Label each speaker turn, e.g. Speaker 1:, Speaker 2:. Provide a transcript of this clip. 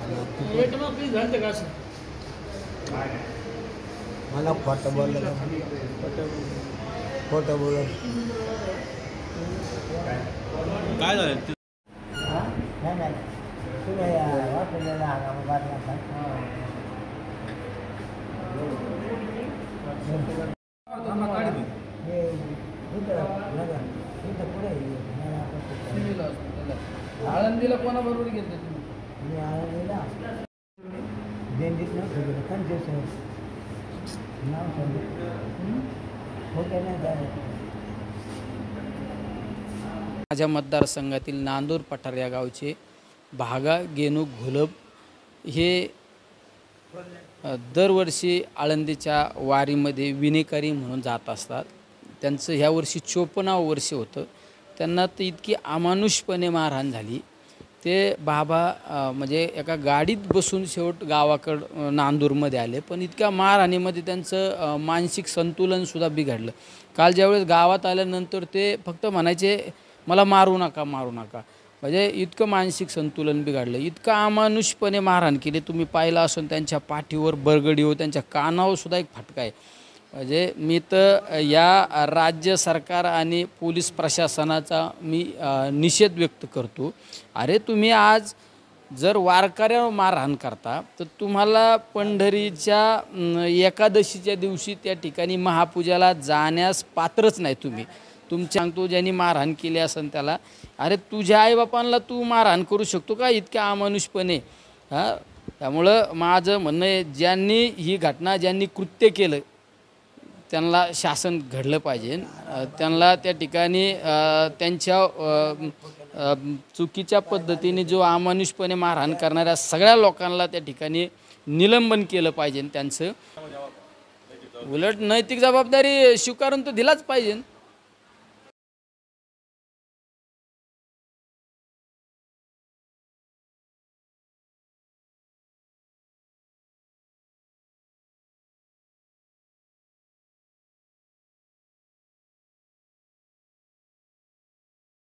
Speaker 1: मला खोटं बोललं खोटं बोलत
Speaker 2: काय झालं
Speaker 1: नाही नाही तुम्ही वापरलेला हंगाम बातम्या
Speaker 3: आळंदीला कोणाबरोबर गेले तुम्ही?
Speaker 1: मी आळंदीला दिंडीत नव्हतं कन्सेशन नाव सांगितलं होते नाही
Speaker 3: माझ्या मतदारसंघातील नांदूर पठार या गावचे भागा गेनू घोलप हे दरवर्षी आळंदीच्या वारीमध्ये विनेकरी म्हणून जात असतात. त्यांचं ह्या वर्षी 54वं वर्ष होतं. त्यांना तर इतकी अमानुषपणे मारहाण झाली. ते बाबा म्हणजे एका गाडीत बसून शेवट गावाकडं नांदूरमध्ये आले, पण इतक्या मारहाणीमध्ये त्यांचं मानसिक संतुलनसुद्धा बिघडलं. काल ज्यावेळेस गावात आल्यानंतर ते फक्त म्हणायचे मला मारू नका मारू नका. म्हणजे इतकं मानसिक संतुलन बिघडलं, इतकं अमानुषपणे मारहाण केली. तुम्ही पाहिलं असून त्यांच्या पाठीवर बरगडीवर त्यांच्या कानावर सुद्धा एक फटका आहे. म्हणजे मी तर या राज्य सरकार आणि पोलीस प्रशासनाचा मी निषेध व्यक्त करतो. अरे तुम्ही आज जर वारकऱ्यावर मारहाण करता तर तुम्हाला पंढरीच्या एकादशीच्या दिवशी त्या ठिकाणी महापूजाला जाण्यास पात्रच नाही. तुमच्या सांगतो ज्यांनी मारहाण केली असेल त्याला, अरे तुझ्या आईबापांना तू मारहाण करू शकतो का इतक्या अमानुषपणे? हां, त्यामुळं माझं म्हणणं आहे, ज्यांनी ही घटना ज्यांनी कृत्य केलं त्यांना शासन घडलं पाहिजे. त्यांना त्या ठिकाणी त्यांच्या चुकीच्या पद्धतीने जो अमानुषपणे मारहाण करणाऱ्या सगळ्या लोकांना त्या ठिकाणी निलंबन केलं पाहिजे. त्यांचं उलट नैतिक जबाबदारी स्वीकारून तो दिलाच पाहिजे.